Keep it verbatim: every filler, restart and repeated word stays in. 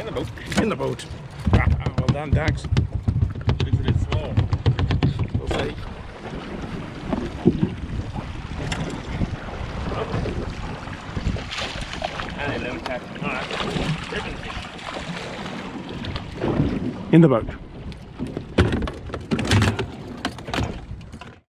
the boat. In the boat. Ah, well done, Dax. It's a bit small. We'll see. And a little cat. Alright. In the boat.